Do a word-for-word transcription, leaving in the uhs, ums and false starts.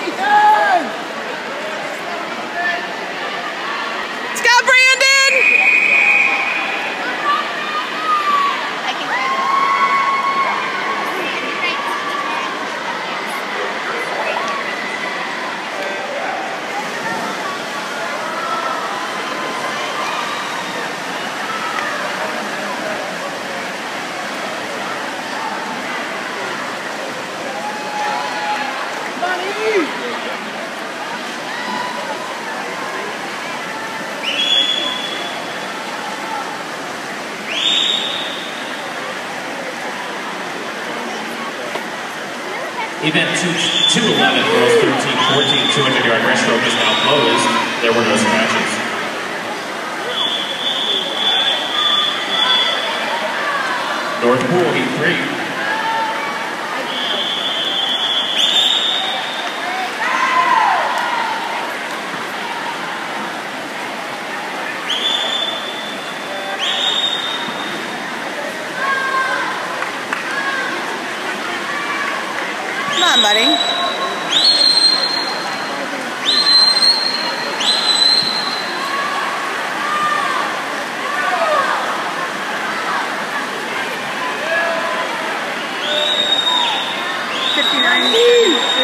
Event two eleven, girls thirteen fourteen, two hundred yard breaststroke is now closed. There were no scratches. North Pool, heat three. Come on, buddy. Fifty-nine.